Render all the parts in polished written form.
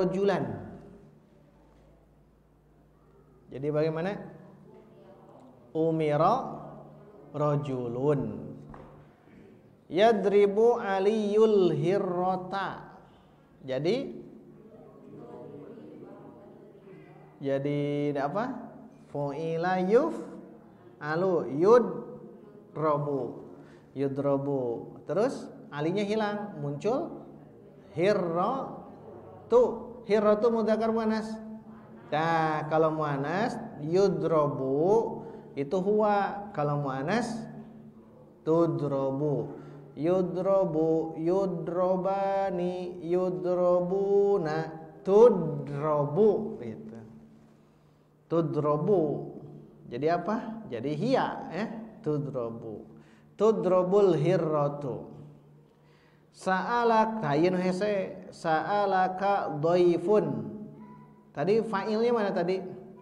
rajulan. Jadi bagaimana? Umira rajulun. Yadribu aliyul hirrata. Jadi apa? Fu'ila yuf'alu yudrabu. Terus alinya hilang, muncul hirratu. Hirratu mudzakkar muannas. Nah, kalau muannas yudrabu itu huwa, kalau muannas tudrabu. Yudrabu, yudrabani, yudrabuna, tudrabu gitu. Tudrabu. Jadi apa? Jadi hiya ya, tudrabu. Tudrabul hirratu. Sa'alak tayin hese, sa'alaka dhaifun. Tadi fa'ilnya mana tadi?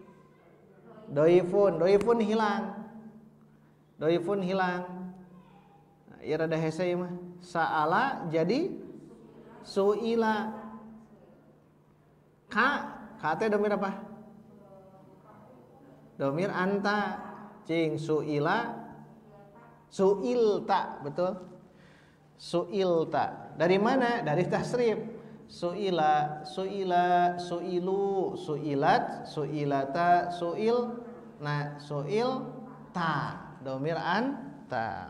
Dhaifun hilang. Dhaifun hilang. Ya rada hese mah. Sa'ala jadi su'ila. Ka teh domir apa? Domir anta. Cing su'ilta, betul? Su'ilta. Dari mana? Dari tasrif. Su'ilu, su'ilat, su'ilata, su'ilta. Domir anta.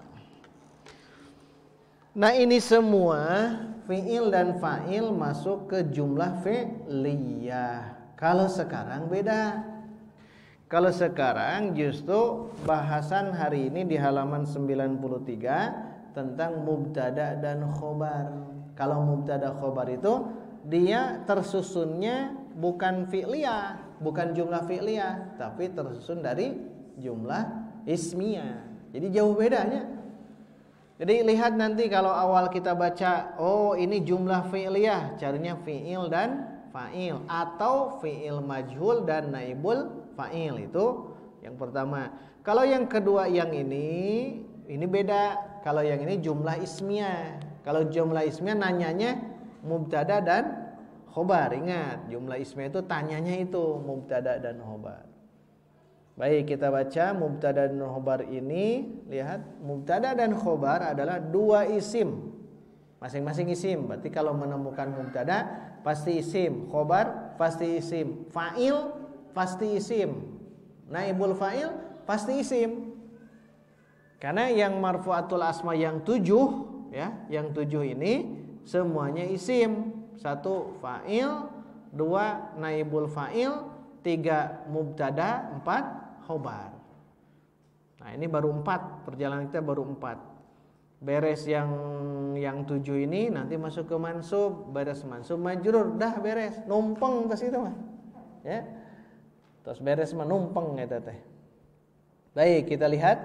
Nah, ini semua fi'il dan fa'il masuk ke jumlah fi'liyah. Kalau sekarang beda. Kalau sekarang justru bahasan hari ini di halaman 93 tentang mubtada dan khobar. Kalau mubtada khobar itu dia tersusunnya bukan fi'liyah, bukan jumlah fi'liyah, tapi tersusun dari jumlah ismiyah. Jadi jauh bedanya. Jadi lihat nanti kalau awal kita baca, oh ini jumlah fi'liyah, carinya fi'il dan fa'il, atau fi'il majhul dan naibul fa'il. Itu yang pertama. Kalau yang kedua yang ini beda. Kalau yang ini jumlah ismiyah. Kalau jumlah ismiyah nanyanya mubtada dan khobar. Ingat, jumlah ismiyah itu tanyanya itu mubtada dan khobar. Baik, kita baca mubtada dan khobar ini. Lihat, mubtada dan khobar adalah dua isim, masing-masing isim. Berarti kalau menemukan mubtada pasti isim, khobar pasti isim, fa'il pasti isim, naibul fa'il pasti isim. Karena yang marfu'atul asma yang 7 ya, yang 7 ini semuanya isim. 1 fa'il, 2 naibul fa'il, 3 mubtada, 4 khobar. Nah, ini baru 4, perjalanan kita baru 4. Beres yang 7 ini nanti masuk ke mansub, beres mansub majrur, dah beres, numpeng ke situ mah. Ya. Terus beres mah numpeng eta teh. Baik, kita lihat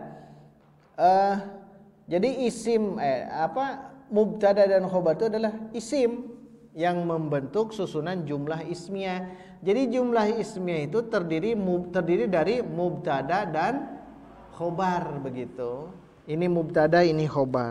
jadi isim mubtada dan khobar itu adalah isim yang membentuk susunan jumlah ismiyah. Jadi jumlah ismiyah itu terdiri dari mubtada dan khobar begitu. Ini mubtada, ini khobar.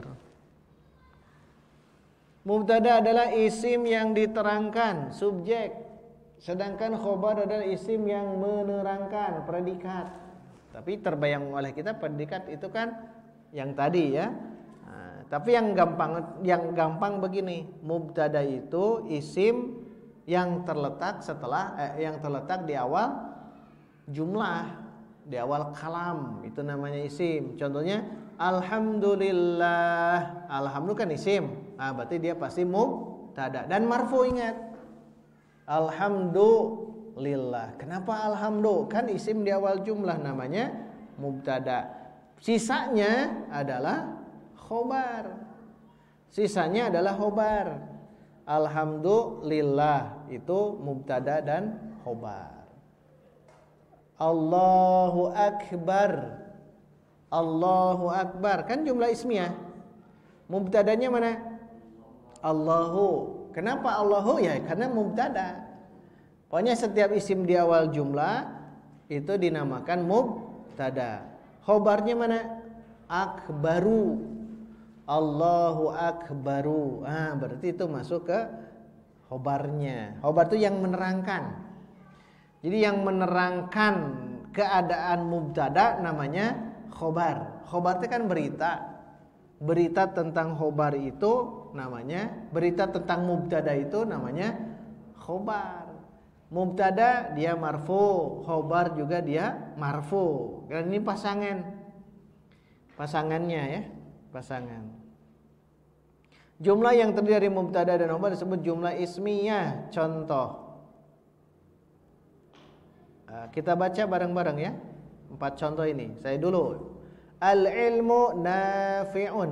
Mubtada adalah isim yang diterangkan, subjek. Sedangkan khobar adalah isim yang menerangkan, predikat. Tapi terbayang oleh kita predikat itu kan yang tadi ya. Tapi yang gampang begini, mubtada itu isim yang terletak di awal jumlah, di awal kalam, itu namanya isim. Contohnya alhamdulillah, alhamdulillah kan isim. Berarti dia pasti mubtada dan marfu. Ingat, alhamdulillah. Kenapa alhamdulillah? Kan isim di awal jumlah, namanya mubtada. Sisanya adalah khobar. Alhamdulillah itu mubtada dan khobar. Allahu akbar. Allahu akbar kan jumlah ismiyah. Mubtadanya mana? Allahu. Kenapa Allahu? Ya karena mubtada. Pokoknya setiap isim di awal jumlah itu dinamakan mubtada. Khobarnya mana? Akbaru. Allahu akbaru. Berarti itu masuk ke khobarnya. Khobar itu yang menerangkan. Jadi yang menerangkan keadaan mubtada namanya khobar. Khobar itu kan berita. Berita tentang khobar itu namanya, berita tentang mubtada itu namanya khobar. Mubtada dia marfu, khobar juga dia marfu. Dan ini pasangannya ya, pasangan. Jumlah yang terdiri dari mubtada dan khobar disebut jumlah ismiyah. Contoh, kita baca bareng-bareng ya. 4 contoh ini. Saya dulu. Al-ilmu nafi'un.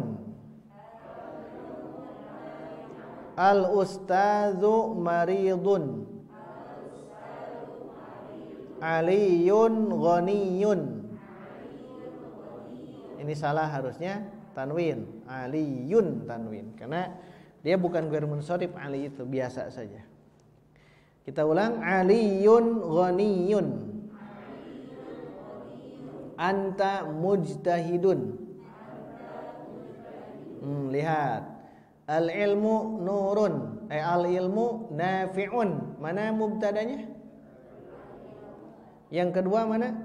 Al-ustadzu maridun. Aliyun ghaniyun. Ini salah harusnya tanwin. Aliyun tanwin. Karena dia bukan ghair munsharif, ali itu biasa saja. Kita ulang. Aliyun ghaniyun. Anta mujtahidun. Lihat. Al-ilmu nurun. Al-ilmu nafi'un. Mana mubtadanya? Yang kedua mana?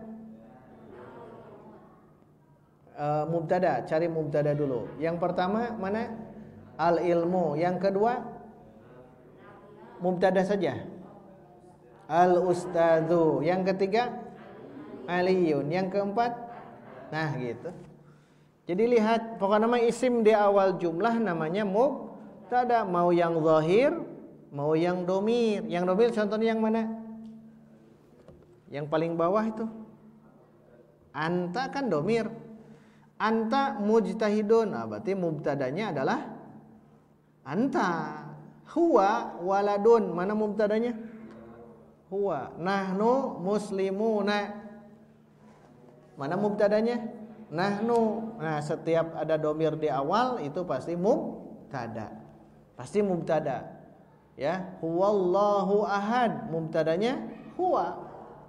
Mubtada. Cari mubtada dulu. Yang pertama mana? Al-ilmu. Yang kedua mubtada saja. Al-ustadzu. Yang ketiga aliyun. Yang keempat, nah gitu. Jadi lihat, pokoknya nama isim di awal jumlah namanya mubtada. Mau yang zahir, mau yang domir. Yang domir contohnya yang mana? Yang paling bawah itu. Anta kan domir. Anta mujtahidun. Nah, berarti mubtadanya adalah anta. Huwa waladun. Mana mubtadanya? Huwa. Nahnu muslimuna. Mana mubtadanya? Nahnu. Nah, setiap ada domir di awal itu pasti mubtada. Pasti mubtada. Ya, huwallahu ahad. Mubtadanya huwa.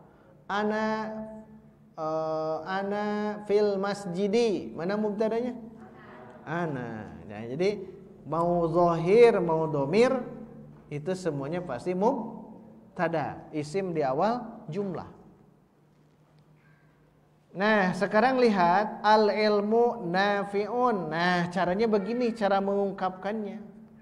Ana fil masjidi. Mana mubtadanya? Ana. Nah, jadi mau zahir mau domir itu semuanya pasti mubtada. Isim di awal jumlah. Nah, sekarang lihat al-ilmu nafi'un. Nah, caranya begini cara mengungkapkannya.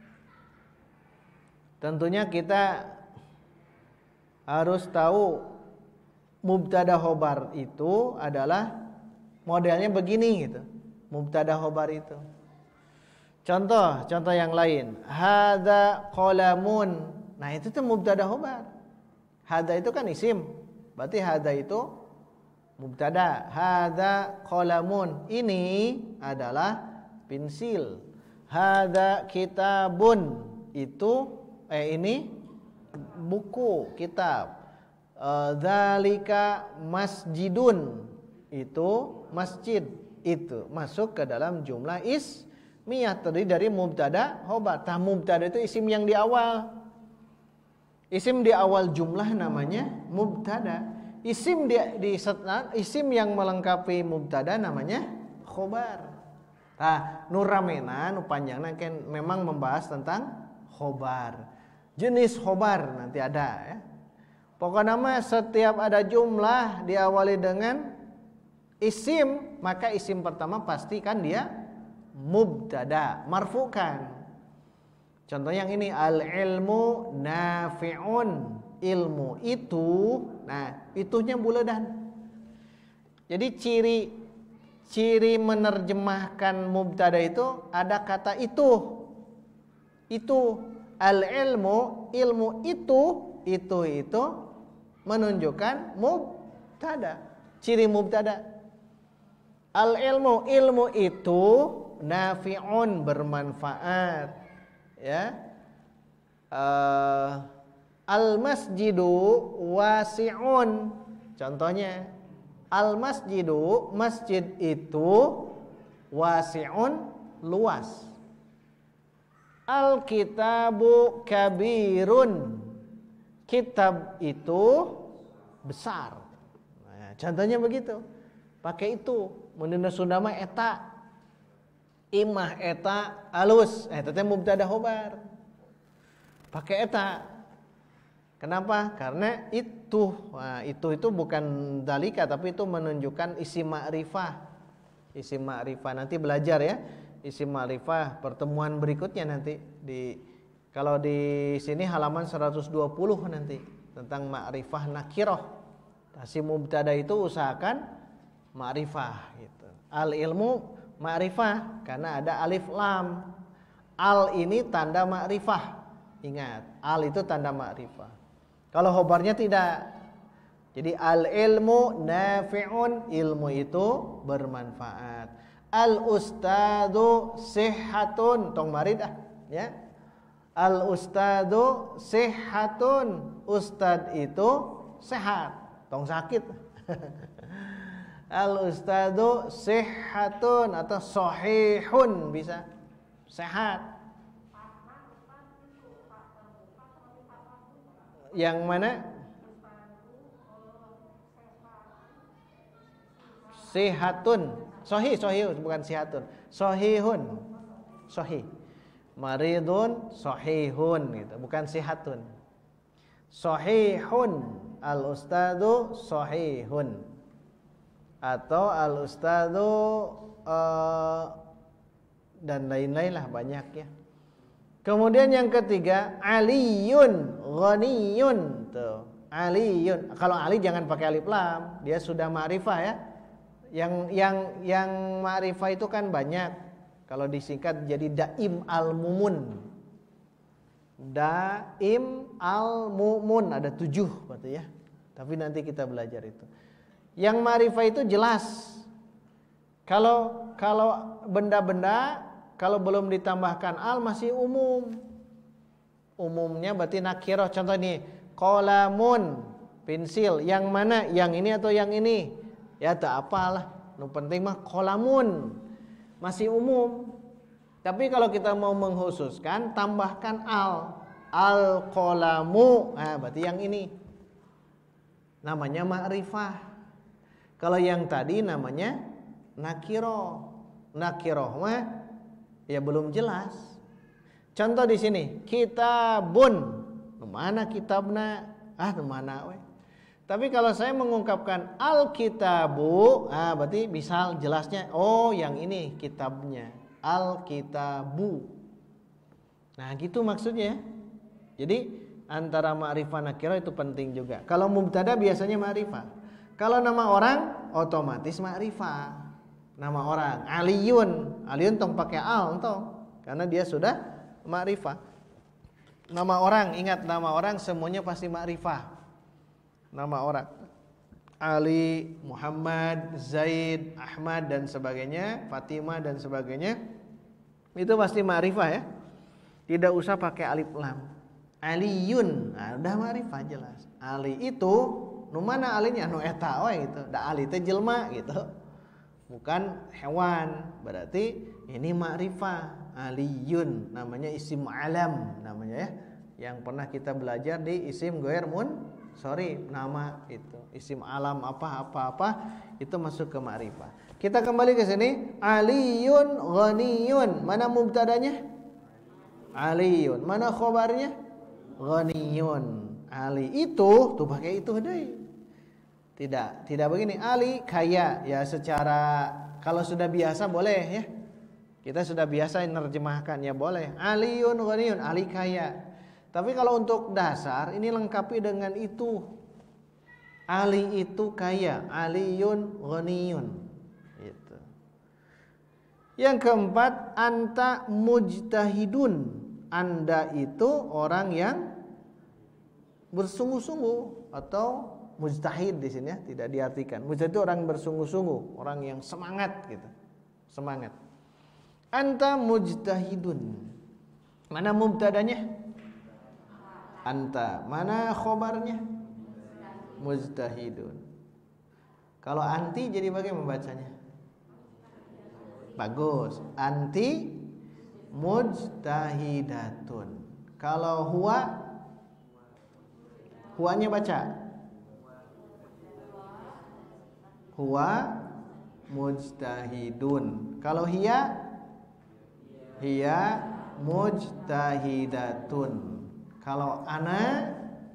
Tentunya kita harus tahu mubtada khobar itu adalah modelnya begini gitu. Mubtada khobar itu. Contoh yang lain. Hadza qalamun. Nah, itu tuh mubtada khobar. Hadza itu kan isim. Berarti hadza itu mubtada. Hadza qalamun. Ini adalah pensil. Hadza kitabun. Itu ini buku, kitab. Dzalika masjidun. Itu masjid. Itu masuk ke dalam jumlah ismiyah terdiri dari mubtada khobar. Tah mubtada itu isim yang di awal. Isim di awal jumlah namanya mubtada. Isim isim yang melengkapi mubtada namanya khobar. Nah, nu ramena nu panjangna kan memang membahas tentang khobar. Jenis khobar nanti ada ya. Pokoknya nama setiap ada jumlah diawali dengan isim, maka isim pertama pastikan dia mubtada, marfukan. Contoh yang ini al-ilmu nafi'un. Ilmu itu, nah itunya buledan. Jadi ciri menerjemahkan mubtada itu ada kata itu. Itu al-ilmu, ilmu itu menunjukkan mubtada. Ciri mubtada. Al-ilmu, ilmu itu nafi'un, bermanfaat. Ya. Al-masjidu wasi'un. Contohnya, al-masjidu, masjid itu wasi'un, luas. Al-kitabu kabirun. Kitab itu besar. Nah, contohnya begitu. Pakai itu. Menurut Sunda mah eta. Imah eta alus. Eta teh mubtada khobar. pakai eta. Kenapa? Karena itu. Nah, itu bukan dalika, tapi itu menunjukkan isim ma'rifah. Isim ma'rifah nanti belajar ya. Isim ma'rifah pertemuan berikutnya nanti kalau di sini halaman 120 nanti tentang ma'rifah nakirah. Si mubtada itu usahakan ma'rifah gitu. Al ilmu ma'rifah karena ada alif lam. Al ini tanda ma'rifah. Ingat, al itu tanda ma'rifah. Kalau khobarnya tidak. Jadi al ilmu nafi'un, ilmu itu bermanfaat. Al ustadu sihhatun, tong marid ya. Al ustadu sihhatun, ustad itu sehat, tong sakit. Al ustadu sihhatun atau sahihun bisa sehat. Yang mana? Sihatun. Sahih bukan sihatun. Sahihun. Sahih. Maridun sahihun gitu, bukan sihatun. Sahihun. Al ustadu sahihun. Atau al ustadu dan lain-lain lah, banyak ya. Kemudian yang ketiga, aliyun, ghaniyun. Tuh, aliyun. Kalau ali jangan pakai alif lam, dia sudah ma'rifah ya. Yang ma'rifah itu kan banyak. Kalau disingkat jadi daim al-mumun. Daim al-mumun ada 7 berarti ya. Tapi nanti kita belajar itu. Yang ma'rifah itu jelas. Kalau benda-benda kalau belum ditambahkan al masih umum. Umumnya berarti nakirah. Contoh nih, qalamun, pensil. Yang mana? Yang ini atau yang ini? Ya tak apalah. Yang penting mah qalamun. Masih umum. Tapi kalau kita mau mengkhususkan, tambahkan al. Al qalamu. Nah, berarti yang ini. Namanya ma'rifah. Kalau yang tadi namanya nakirah. Nakirah mah ya belum jelas. Contoh di sini, kitabun. Mana kitabna? Mana we? Tapi kalau saya mengungkapkan al-kitabu, berarti bisa jelasnya, oh yang ini kitabnya, al-kitabu. Nah gitu maksudnya. Jadi antara ma'rifah nakirah itu penting juga. Kalau mubtada biasanya ma'rifah. Kalau nama orang otomatis ma'rifah. Nama orang Aliyun tong pakai al tong, karena dia sudah ma'rifah. Nama orang, ingat nama orang semuanya pasti ma'rifah. Nama orang Ali, Muhammad, Zaid, Ahmad dan sebagainya, Fatimah dan sebagainya, itu pasti ma'rifah ya. Tidak usah pakai alif lam. Aliyun, udah ma'rifah jelas. Ali itu nu mana alinya? Nu eta we gitu. Da ali teh jelma gitu. Bukan hewan. Berarti ini ma'rifah. Aliyun namanya isim alam namanya ya. Yang pernah kita belajar di isim ghair nama itu. Isim alam apa itu masuk ke ma'rifah. Kita kembali ke sini. Aliyun ghaniyun. Mana mubtadanya? Aliyun. Mana khobarnya? Ghaniyun. Ali itu tuh pakai itu deh. Tidak begini. Ali kaya ya, secara kalau sudah biasa boleh ya. Kita sudah biasa menerjemahkan ya boleh. Aliyun ghaniyun, Ali kaya. Tapi kalau untuk dasar ini lengkapi dengan itu. Ali itu kaya, aliyun ghaniyun. Gitu. Yang keempat, anta mujtahidun. Anda itu orang yang bersungguh-sungguh atau mujtahid di sini ya, tidak diartikan. Mujtahid itu orang bersungguh-sungguh, orang yang semangat gitu. Semangat. Anta mujtahidun. Mana mubtadanya? Anta. Mana khobarnya? Mujtahidun. Kalau anti jadi bagaimana membacanya? Bagus. Anti mujtahidatun. Kalau huwanya baca. Huwa mujtahidun. Kalau hiya mujtahidatun. Kalau ana,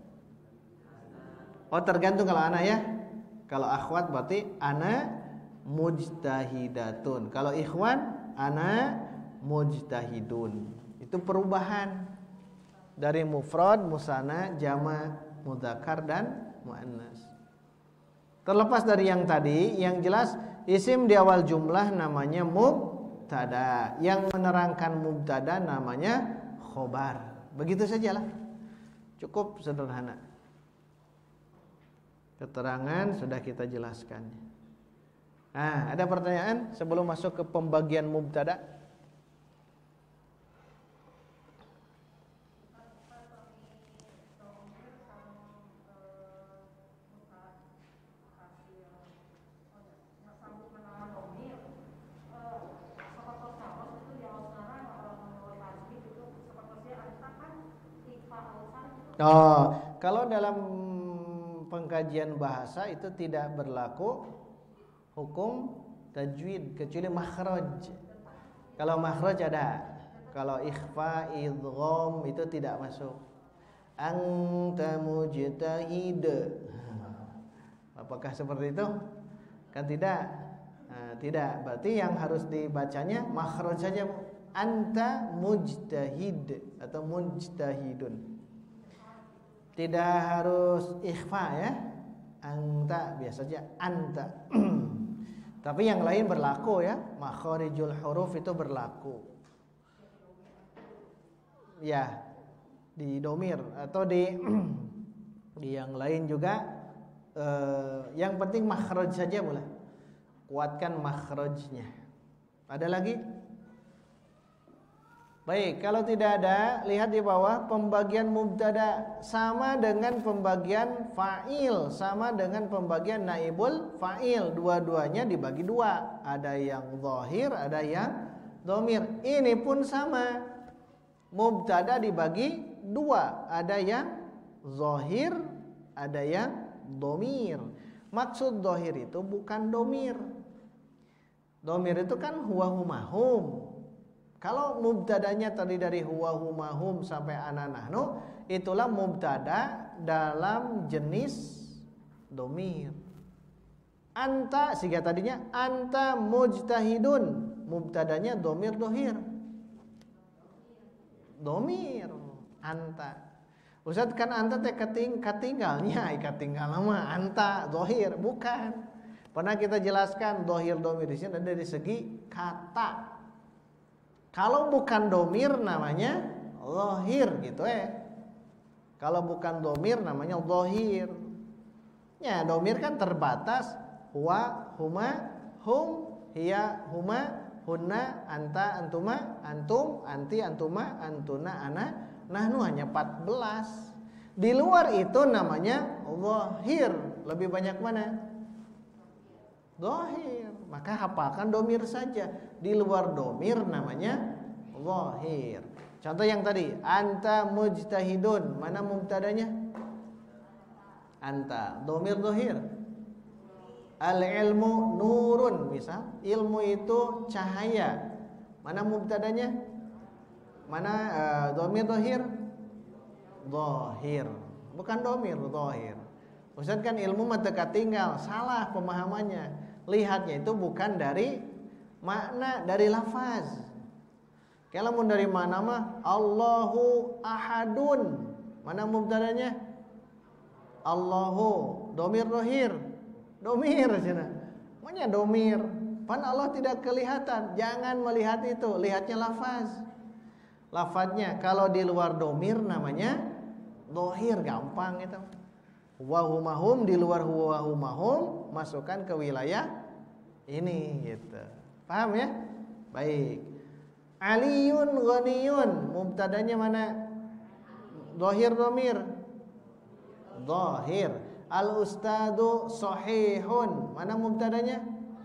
oh tergantung kalau ana ya. Kalau akhwat berarti ana mujtahidatun. Kalau ikhwan ana mujtahidun. Itu perubahan dari mufrad, musanna, jama, mudzakkar dan muannas. Terlepas dari yang tadi, yang jelas isim di awal jumlah namanya mubtada. Yang menerangkan mubtada namanya khobar. Begitu sajalah. Cukup sederhana. Keterangan sudah kita jelaskan. Nah, ada pertanyaan sebelum masuk ke pembagian mubtada? Oh, kalau dalam pengkajian bahasa itu tidak berlaku hukum tajwid kecuali makhraj. Kalau makhraj ada. Kalau ikhfa, idgham itu tidak masuk. Anta mujtahid. Apakah seperti itu? Kan tidak. Nah, tidak. Berarti yang harus dibacanya makhraj saja. Anta mujtahid atau mujtahidun. Tidak harus ikhfa ya. Anta biasa saja anta. Tapi yang lain berlaku ya. Makharijul huruf itu berlaku. Ya, di domir atau di yang lain juga. Yang penting makhraj saja boleh. Kuatkan makhrajnya. Ada lagi? Baik, kalau tidak ada, lihat di bawah pembagian mubtada sama dengan pembagian fa'il, sama dengan pembagian naibul fa'il. Dua-duanya dibagi dua. Ada yang zahir, ada yang dhamir. Ini pun sama. Mubtada dibagi dua. Ada yang zahir, ada yang dhamir. Maksud zahir itu bukan dhamir. Dhamir itu kan huwa humahum. Kalau mubtadanya tadi dari huwa huma hum sampai ana nahnu, itulah mubtada dalam jenis dhamir. Anta siga tadinya anta mujtahidun, mubtadanya dhamir dhahir. Dhamir anta. Ustaz kan anta teh katinggalnya, katinggal mah anta dhahir, bukan. Pernah kita jelaskan dhahir dhamir di sini ada dari segi kata. Kalau bukan domir namanya zahir gitu Kalau bukan domir namanya zahir. Ya, domir kan terbatas. Huwa, huma, hum, hiya, huma, hunna, anta, antuma, antum, anti, antuma, antuna, ana, nahnu hanya 14. Di luar itu namanya zahir. Lebih banyak mana? Zahir. Maka hafalkan domir saja. Di luar domir namanya zahir. Contoh yang tadi, anta mujtahidun. Mana mubtadanya? Anta. Domir zahir. Al-ilmu nurun. Misal, ilmu itu cahaya. Mana mubtadanya? Mana domir zahir? Zahir. Bukan domir, zahir. Ustaz kan ilmu mah teu katinggal. Salah pemahamannya. Lihatnya itu bukan dari makna, dari lafaz. Kalau mau dari mana mah Allahu ahadun. Mana mubtadanya? Allahu domir zahir. Domir cenah. Makanya domir. Pan Allah tidak kelihatan. Jangan melihat itu, lihatnya lafaz. Lafaznya kalau di luar domir namanya zahir, gampang itu. Wa humahum, di luar huwa humahum masukkan ke wilayah ini gitu. Paham ya? Baik. Aliyun ghaniyun, mubtadanya mana? Zahir dhamir. Zahir. Al ustadu sahihun, mana mubtadanya?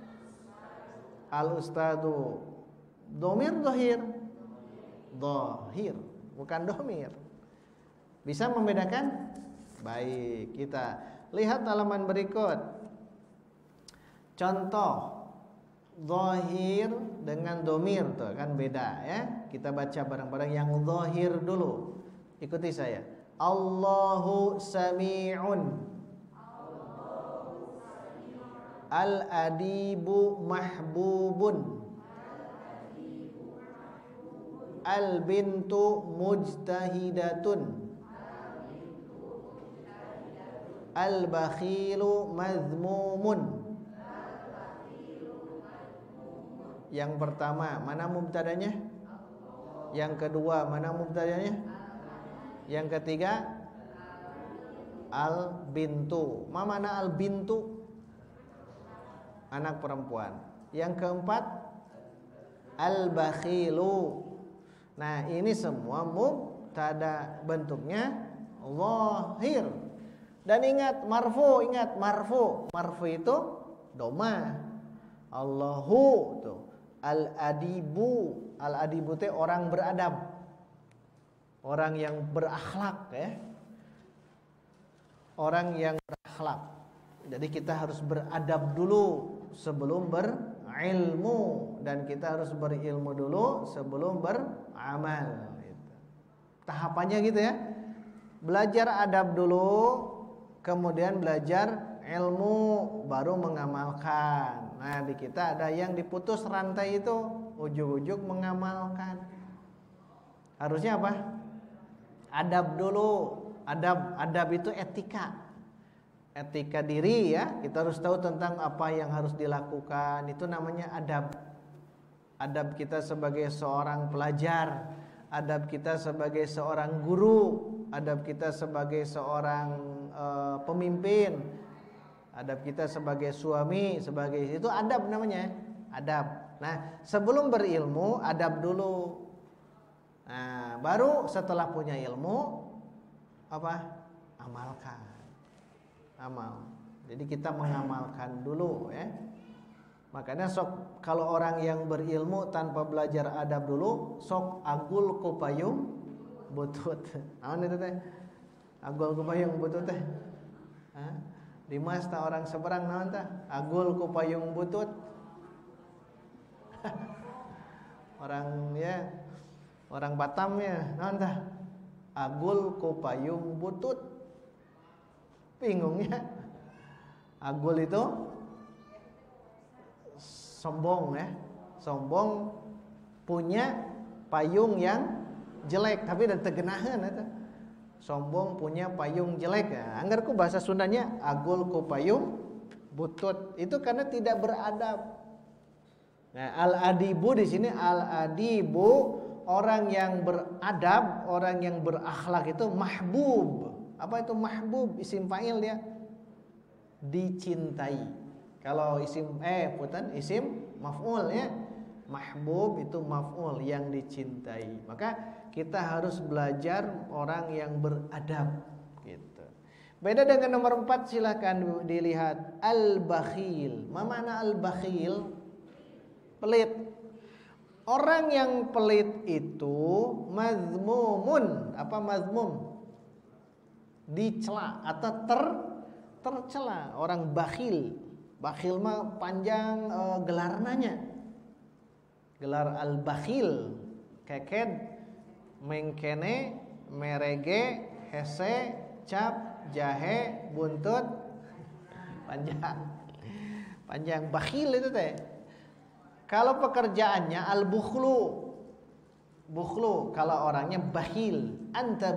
Al ustadu dhamir zahir. Zahir, bukan dhamir. Bisa membedakan? Baik, kita lihat halaman berikut. Contoh zahir dengan dhamir tuh kan beda ya. Kita baca bareng-bareng yang zahir dulu. Ikuti saya. Allahu sami'un. Al-adibu mahbubun. Al-bintu mujtahidatun. Al-bakhilu mazmumun. Yang pertama, mana mubtadanya? Yang kedua, mana mubtadanya? Yang ketiga, al-bintu. Mana al-bintu? Anak perempuan. Yang keempat, al-bakhilu. Nah, ini semua mubtada, bentuknya zahir. Dan ingat marfu, marfu itu doma. Allahu tuh. Al-adibu teh orang beradab. Orang yang berakhlak ya. Orang yang berakhlak. Jadi kita harus beradab dulu sebelum berilmu, dan kita harus berilmu dulu sebelum beramal gitu. Tahapannya gitu ya. Belajar adab dulu, kemudian belajar ilmu, baru mengamalkan. Nah, di kita ada yang diputus rantai itu, ujug-ujug mengamalkan. Harusnya apa? Adab dulu. Adab itu etika. Etika diri ya. Kita harus tahu tentang apa yang harus dilakukan. Itu namanya adab. Adab kita sebagai seorang pelajar, adab kita sebagai seorang guru, adab kita sebagai seorang pemimpin, adab kita sebagai suami, sebagai itu adab namanya, adab. Nah, sebelum berilmu adab dulu. Nah, baru setelah punya ilmu apa? Amalkan. Amal. Jadi kita mengamalkan dulu ya. Makanya sok kalau orang yang berilmu tanpa belajar adab dulu, sok agul ku payung butut. Naon itu teh? Agul ku payung butut teh. Dimas ta orang seberang naon tah? Agul ku payung butut. Orang ya, orang Batam ya, naon tah? Agul ku payung butut. Bingung ya. Agul itu sombong ya. Sombong punya payung yang jelek, tapi dan tegenaheun eta. Sombong punya payung jelek ya. Anggarku bahasa Sundanya agul ku payung butut. Itu karena tidak beradab. Nah, al-adibu di sini al-adibu orang yang beradab, orang yang berakhlak itu mahbub. Apa itu mahbub? Isim fa'il dia. Dicintai. Kalau isim isim maf'ul ya. Mahbub itu maf'ul, yang dicintai. Maka kita harus belajar orang yang beradab gitu. Beda dengan nomor 4, silakan dilihat al-bakhil. Apa makna al-bakhil? Pelit. Orang yang pelit itu mazmumun. Apa mazmum? Dicela atau tercela. Orang bakhil. Bakhil mah panjang gelarnanya. Gelar al-bakhil, keked, mengkene, merege, hese, cap, jahe, buntut, panjang bakhil itu teh. Kalau pekerjaannya al-bukhlu, kalau orangnya bakhil, anta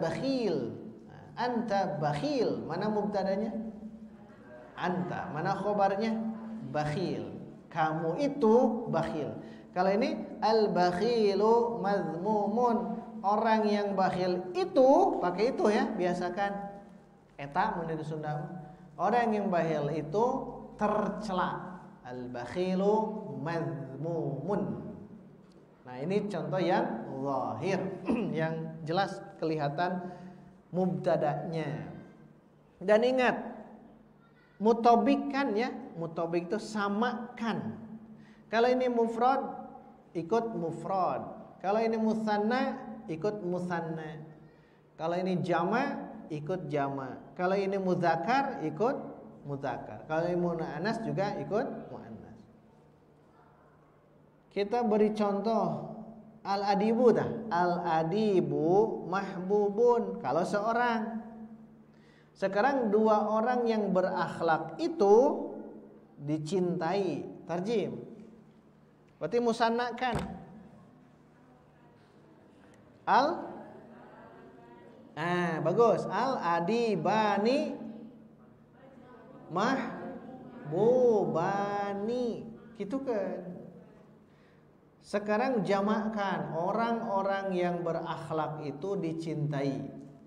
bakhil, mana mubtadanya? Anta, mana khobarnya? Bakhil, kamu itu bakhil. Kalau ini al-bakhilu mazmumun, orang yang bakhil itu pakai itu ya, biasakan eta mun di Sunda. Orang yang bakhil itu tercela. Al-bakhilu mazmumun. Nah, ini contoh yang zahir yang jelas kelihatan mubtada'nya. Dan ingat, mutobikkan ya, mutobik itu samakan. Kalau ini mufrad, ikut mufrad. Kalau ini musanna, ikut musanna. Kalau ini jama, ikut jama. Kalau ini muzakkar, ikut muzakkar. Kalau ini muannas juga ikut muannas. Kita beri contoh Al-adibu dah. Al-adibu mahbubun kalau seorang. Sekarang dua orang yang berakhlak itu dicintai. Tarjim. Berarti musannakan. Bagus. Al-adibani mahbubani. Gitu kan. Sekarang jamakkan, orang-orang yang berakhlak itu dicintai.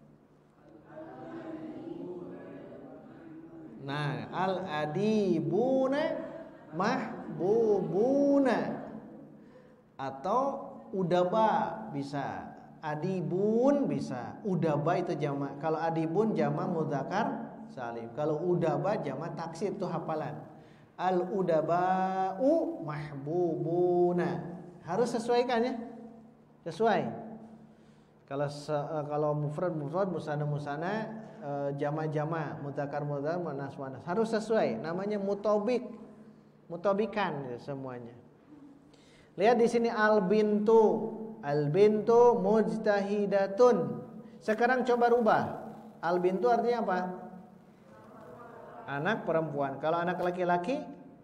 Nah, al-adibuna mahbubuna. Atau udaba bisa. Adibun bisa. Udaba itu jamak. Kalau adibun jamak mudzakkar salim. Kalau udaba jamak taksir, itu hafalan. Al-udaba'u mahbubuna. Harus sesuaikan ya. Sesuai. Kalau mufrad, musanna, jama', mudzakkar, muannas. Harus sesuai. Namanya mutobik. Mutobikan ya, semuanya. Lihat di sini al-bintu mujtahidatun. Sekarang coba rubah. Al-bintu artinya apa? Anak perempuan. Kalau anak laki-laki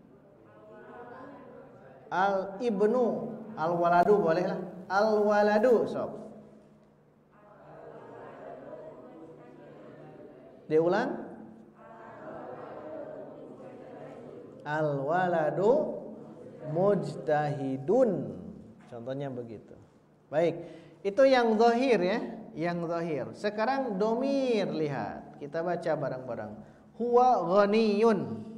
al-ibnu. Al-waladu boleh lah. Al-waladu sob. Diulang. Al-waladu mujtahidun. Contohnya begitu. Baik. Itu yang zahir ya. Yang zahir. Sekarang domir lihat. Kita baca bareng-bareng. Huwa ghaniyun.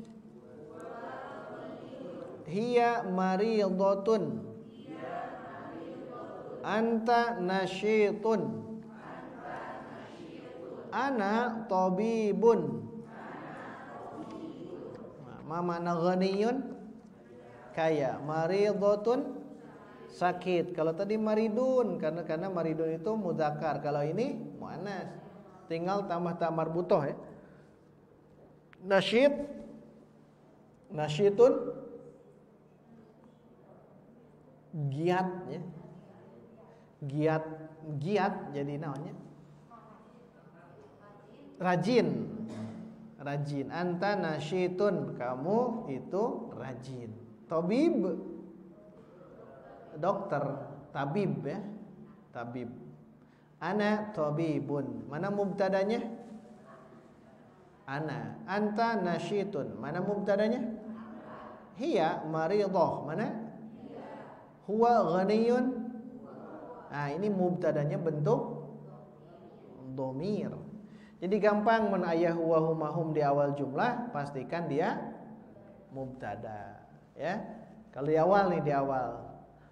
Hiya maridhatun. Anta nasyitun. Ana tabibun. Ma makna ghaniyun? Kaya. Maridhatun sakit. Kalau tadi maridun, karena maridun itu mudzakkar. Kalau ini muannas. Tinggal tambah ta marbutoh ya. Nasyitun giat ya. Giat jadi namanya rajin. Anta nasyitun, kamu itu rajin. Tabib dokter, tabib ya. Tabib. Ana tabibun. Mana mubtadanya? Ana. Anta nasyitun. Mana mubtadanya? Hiya maridhah. Mana? Huwa ghaniyun. Nah, ini mubtadanya bentuk dhamir. Jadi gampang menayah huwa humahum di awal jumlah, pastikan dia mubtada, ya. Kalau di awal nih, di awal.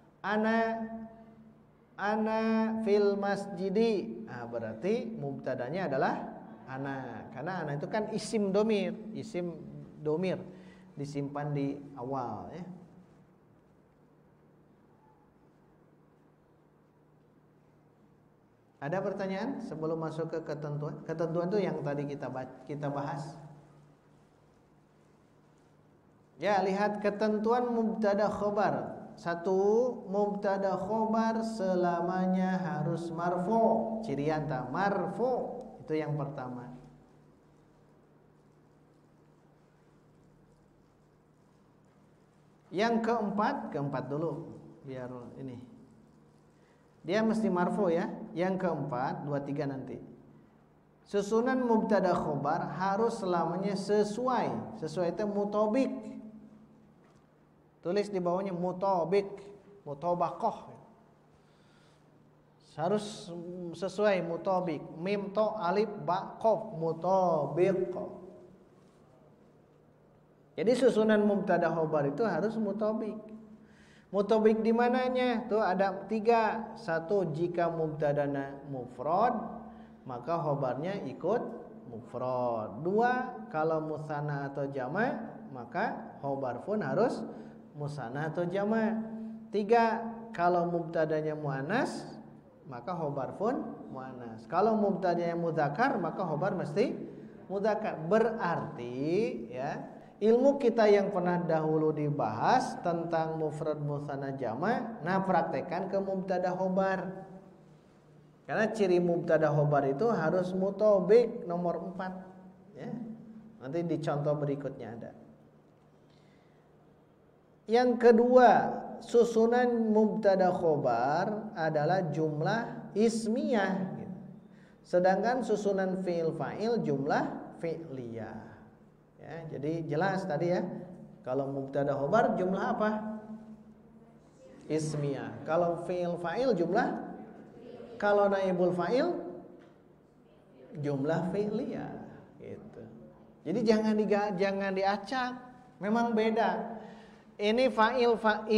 Ana fil masjidi. Nah, berarti mubtadanya adalah ana. Karena ana itu kan isim domir, disimpan di awal, ya. Ada pertanyaan sebelum masuk ke ketentuan? Ketentuan itu yang tadi kita bahas. Ya, lihat ketentuan mubtada khobar. Satu, mubtada khobar selamanya harus marfu. Cirian ta marfu. Itu yang pertama. Yang keempat dulu biar ini. Dia mesti marfu ya. Yang keempat, 2, 3 nanti. Susunan mubtada khobar harus selamanya sesuai. Sesuai itu mutabik. Tulis di bawahnya mutabik, mutabaqah. Harus sesuai mutabik. Mim to alif ba qaf mutabik. Jadi susunan mubtada khobar itu harus mutabik. Mutabik di mananya? Tuh ada 3. 1, jika mubtadana mufrad, maka khobarnya ikut mufrad. 2, kalau musanna atau jama', maka khobar pun harus musanna atau jama'. 3, kalau mubtadanya muannas, maka khobar pun muannas. Kalau mubtadanya mudzakkar, maka khobar mesti mudzakkar. Berarti ya, ilmu kita yang pernah dahulu dibahas tentang mufrad mutsanna jama', nah praktekkan ke mubtada khobar. Karena ciri mubtada khobar itu harus mutobik nomor 4 ya. Nanti di contoh berikutnya ada. Yang kedua, susunan mubtada khobar adalah jumlah ismiyah gitu. Sedangkan susunan fi'il fa'il jumlah fi'liyah. Ya, jadi jelas tadi ya. Kalau mubtada khobar jumlah apa? Ismiyah. Kalau fi'il fa'il jumlah, kalau naibul fa'il jumlah fi'liyah gitu. Jadi jangan diacak. Memang beda. Ini fa'il,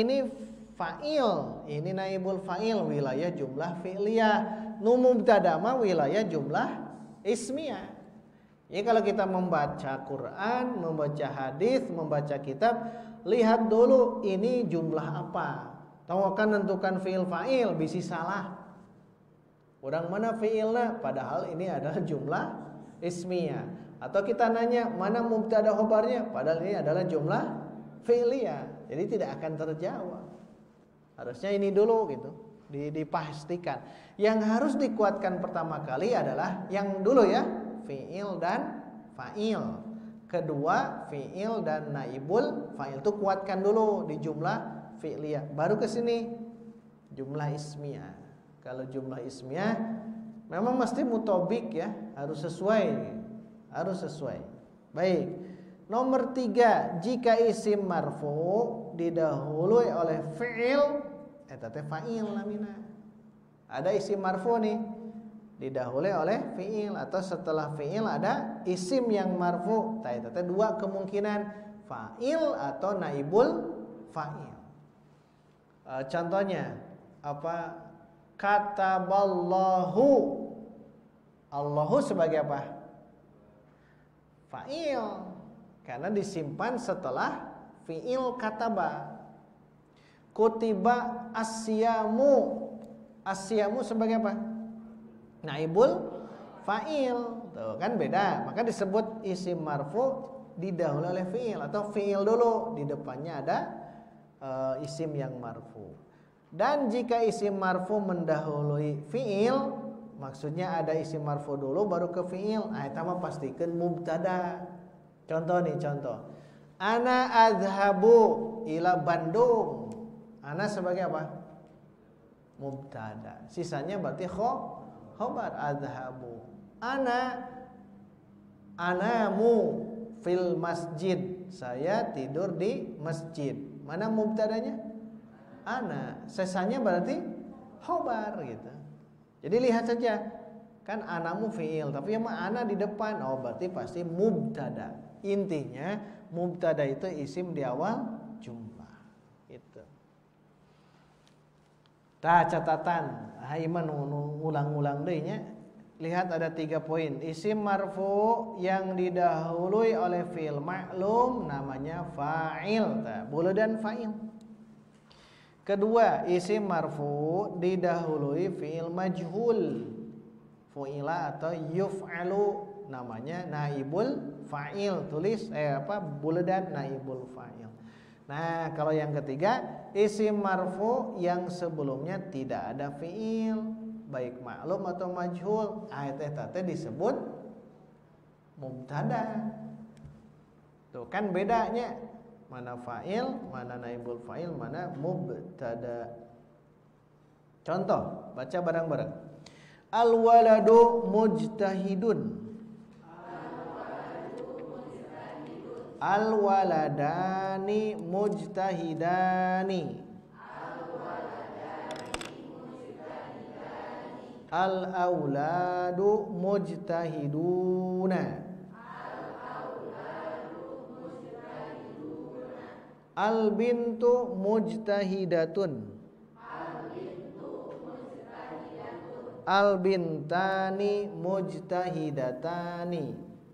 ini naibul fa'il wilayah jumlah fi'liyah. Nu mubtada ma wilayah jumlah ismiyah. Jadi kalau kita membaca Quran, membaca hadis, membaca kitab, lihat dulu ini jumlah apa. Tawakan nentukan fi'il fa'il bisi salah. Urang mana fi'ilna padahal ini adalah jumlah ismiyah. Atau kita nanya mana mubtada khobarnya padahal ini adalah jumlah fi'liyah. Jadi tidak akan terjawab. Harusnya ini dulu gitu, dipastikan. Yang harus dikuatkan pertama kali adalah yang dulu ya, fi'il dan fa'il. Kedua, fi'il dan naibul fa'il itu kuatkan dulu di jumlah fi'liyah. Baru ke sini jumlah ismiyah. Kalau jumlah ismiyah memang mesti mutobik ya, harus sesuai. Harus sesuai. Baik. Nomor 3, jika isim marfu didahului oleh fi'il, eta teh fa'il namina. Ada isim marfu nih didahului oleh fi'il atau setelah fi'il ada isim yang marfu. Eta teh dua kemungkinan, fa'il atau naibul fa'il. Contohnya apa? Kataballahu. Allahu sebagai apa? Fa'il. Karena disimpan setelah fi'il kataba. Kutiba asyamu. Asyamu sebagai apa? Naibul fa'il. Tuh kan beda. Maka disebut isim marfu didahului oleh fi'il atau fi'il dulu di depannya ada isim yang marfu. Dan jika isim marfu mendahului fi'il, maksudnya ada isim marfu dulu baru ke fi'il. Nah, eta mah pastikeun mubtada. Contoh nih, contoh. Ana azhabu ila Bandung. Ana sebagai apa? Mubtada. Sisanya berarti khobar azhabu. Anamu fil masjid. Saya tidur di masjid. Mana mubtadanya? Ana. Sisanya berarti khobar gitu. Jadi lihat saja. Kan anamu fi'il, tapi yang ana di depan. Oh, berarti pasti mubtada. Intinya mubtada itu isim di awal jumlah. Itu. Tah catatan, Iman ulang-ulang deui nya. Lihat ada 3 poin. Isim marfu yang didahului oleh fi'il ma'lum namanya fa'il. Tah, buludan fa'il. Kedua, isim marfu didahului fi'il majhul. Fu'ila atau yuf'alu namanya naibul fa'il. Tulis buludan naibul fa'il. Nah, kalau yang ketiga, isim marfu yang sebelumnya tidak ada fi'il, baik maklum atau majhul. Eta teh disebut mubtada. Tuh kan bedanya. Mana fa'il, mana naibul fa'il, mana mubtada. Contoh, baca bareng-bareng. Al-waladu mujtahidun. Al-waladani mujtahidani. Al-auladu mujtahiduna. Al-bintu mujtahidatun. Al-bintani mujtahidatani.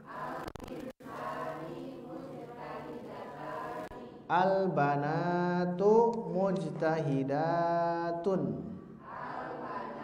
Al-banatu mujtahidatun.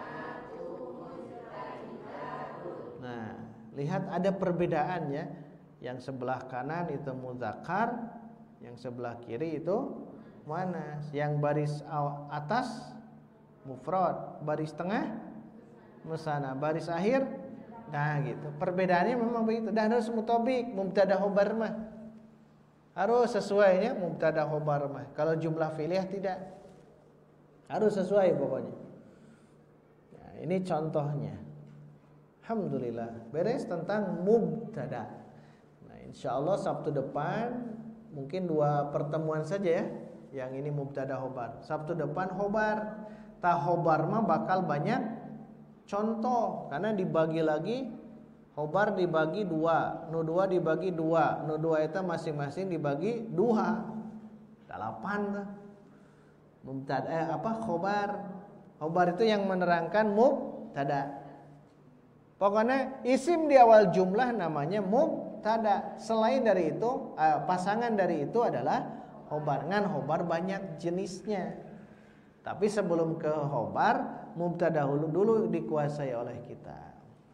Nah, lihat ada perbedaan ya. Yang sebelah kanan itu muzakkar, yang sebelah kiri itu muannas. Yang baris atas mufrad, baris tengah musanna, baris akhir. Nah gitu. Perbedaannya memang begitu. Dan harus mutabik, mubtada khobar mah. Harus sesuainya mubtada khobar mah. Kalau jumlah fi'liyah tidak. Harus sesuai pokoknya. Nah, ini contohnya. Alhamdulillah. Beres tentang mubtada. Nah, insyaallah Sabtu depan mungkin 2 pertemuan saja ya. Yang ini mubtada khobar. Sabtu depan khobar. Ta khobar mah bakal banyak contoh, karena dibagi lagi, khobar dibagi 2, nu 2 dibagi 2, nu 2 itu masing-masing dibagi 2, 8 tuh. Mubtada khobar. Khobar itu yang menerangkan mubtada. Pokoknya isim di awal jumlah namanya mubtada. Selain dari itu, pasangan dari itu adalah khobar. Ngan khobar banyak jenisnya. Tapi sebelum ke khobar, mubtada dulu dikuasai oleh kita.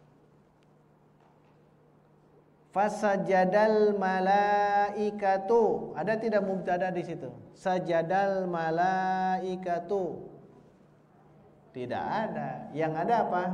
Fasajadal malaikatu. Ada tidak mubtada di situ? Sajadal malaikatu. Tidak ada. Yang ada apa?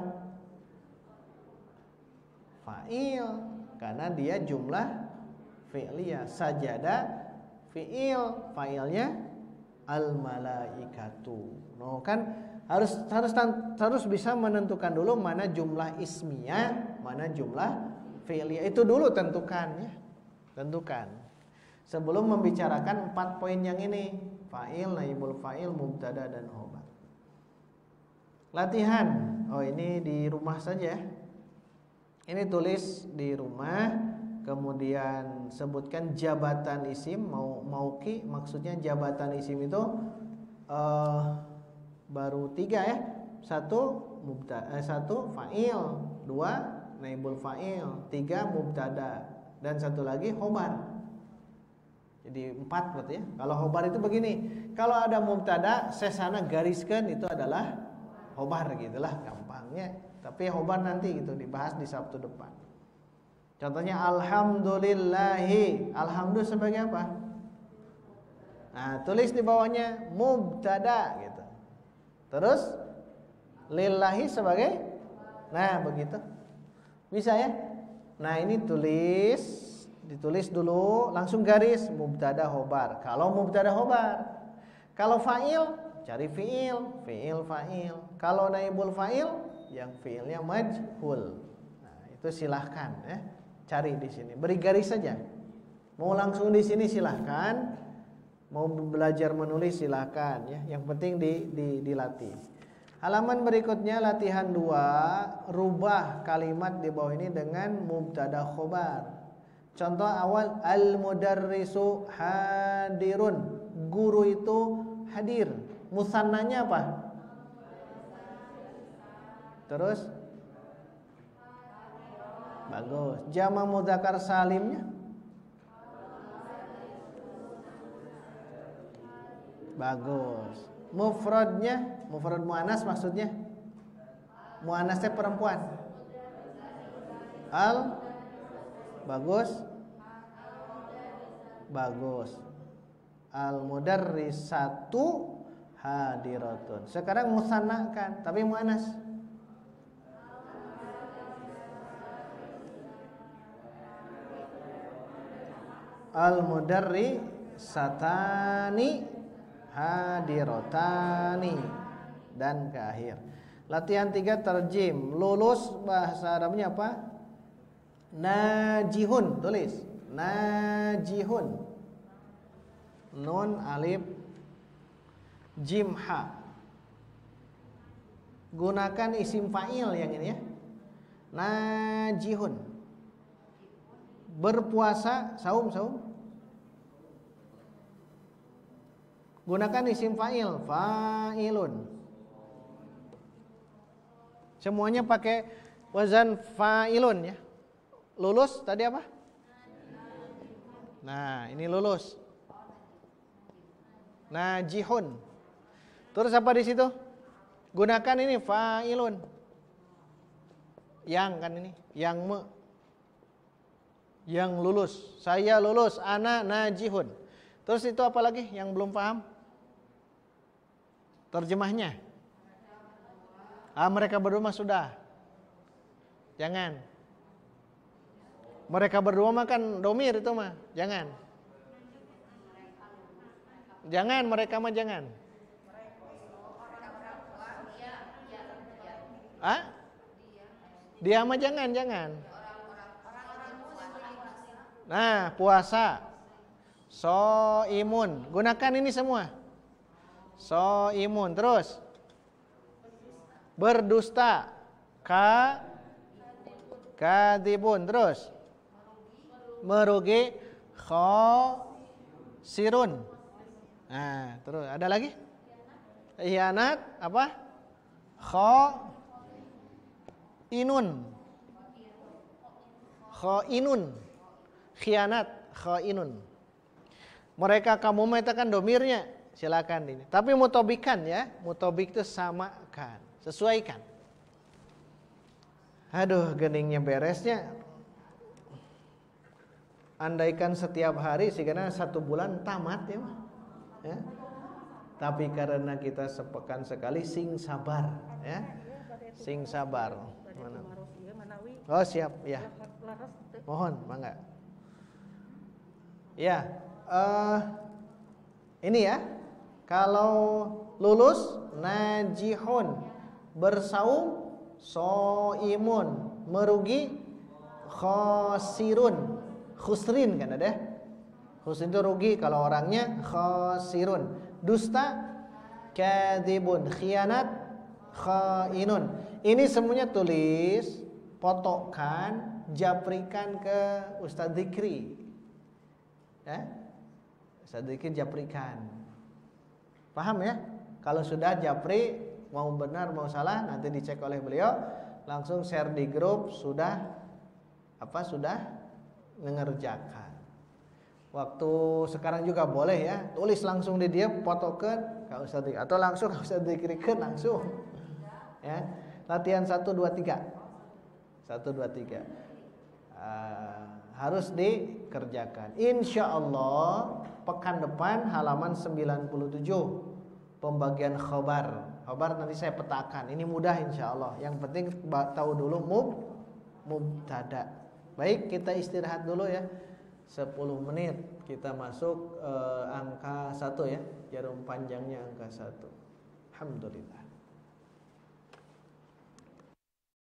Fa'il. Karena dia jumlah fi'liyah. Sajada fi'il. Fa'ilnya al malaikatu. No kan harus bisa menentukan dulu mana jumlah ismiyah, mana jumlah fi'liyah. Itu dulu tentukan ya. Tentukan. Sebelum membicarakan 4 poin yang ini, fa'il, naibul fa'il, mubtada dan khobar. Latihan. Oh, ini di rumah saja. Ini tulis di rumah. Kemudian sebutkan jabatan isim, mauki, maksudnya jabatan isim itu baru 3 ya. 1 fa'il, 2 naibul fa'il, 3 mubtada, dan 1 lagi khobar. Jadi 4 berarti ya. Kalau khobar itu begini, kalau ada mubtada sesana gariskan itu adalah khobar, gitulah gampangnya. Tapi khobar nanti gitu dibahas di Sabtu depan. Contohnya alhamdulillahi. Alhamdulillah sebagai apa? Nah, tulis di bawahnya mubtada gitu. Terus lillahi sebagai, nah begitu. Bisa ya? Nah, ini ditulis dulu, langsung garis mubtada khobar. Kalau mubtada khobar. Kalau fa'il, cari fi'il, fa'il. Kalau naibul fa'il, yang fi'ilnya majhul. Nah, itu silahkan ya. Cari di sini, beri garis saja. Mau langsung di sini silahkan, mau belajar menulis silahkan ya. Yang penting dilatih. Halaman berikutnya latihan 2, rubah kalimat di bawah ini dengan mubtada khobar. Contoh awal, al-mudarrisu hadirun. Guru itu hadir. Musannanya apa? Terus bagus. Jama mudzakkar salimnya? Bagus. Mufradnya, mufrad muannas maksudnya? Muannasnya perempuan. Bagus. Bagus. Al-mudarrisatu hadiratun. Sekarang musannakan, tapi muannas. Al-mudarrisatani hadiratani, dan ke akhir. Latihan 3 terjem. Lulus bahasa Arabnya apa? Najihun. Tulis najihun. Nun alif jim ha. Gunakan isim fa'il yang ini ya. Najihun. Berpuasa, saum. Gunakan isim fa'il, fa'ilun. Semuanya pakai wazan fa'ilun ya. Lulus tadi apa? Nah, ini lulus. Najihun. Terus apa di situ? Gunakan ini fa'ilun. Yang kan ini, Yang lulus. Saya lulus. Ana najihun. Terus itu apa lagi yang belum paham? Terjemahnya. Mereka berdua mah sudah. Jangan. Mereka berdua mah kan domir itu mah. Jangan. Jangan, mereka mah jangan. Dia mah jangan. Nah, puasa. Soimun. Gunakan ini semua. Soimun. Terus. Berdusta. Kadibun. Terus. Merugi. Khosirun. Nah, terus ada lagi? Khianat apa? Khainun. Khianat, khainun. Mereka kamu mengatakan domirnya, silakan ini. Tapi mutobikan ya, mutobik itu samakan, sesuaikan. Aduh, geningnya beresnya. Andaikan setiap hari sih karena 1 bulan tamat ya, ya. Tapi karena kita sepekan sekali, sing sabar, ya. Sing sabar. Mana? Oh siap, ya. Mohon, mangga. Ya, ini ya. Kalau lulus najihun, bersaum soimun, merugi khosirun. Khusrin kan ada? Khusrin itu rugi kalau orangnya, khosirun. Dusta kadibun, khianat khainun. Ini semuanya tulis, fotokan, japrikan ke Ustadz Dzikri. Ya? Ustadz Dzikri japrikan. Paham ya? Kalau sudah japri, mau benar mau salah nanti dicek oleh beliau, langsung share di grup, sudah mengerjakan. Waktu sekarang juga boleh ya, tulis langsung di dia, fotokan ke Ustadz Dzikri atau langsung ke Ustadz Dzikri langsung. Ya. Latihan 1 2 3. 1 2 3. Harus dikerjakan. Insya Allah pekan depan halaman 97 pembagian khobar. Khobar nanti saya petakan. Ini mudah insya Allah. Yang penting tahu dulu mubtada. Baik, kita istirahat dulu ya. 10 menit kita masuk angka 1 ya. Jarum panjangnya angka 1. Alhamdulillah.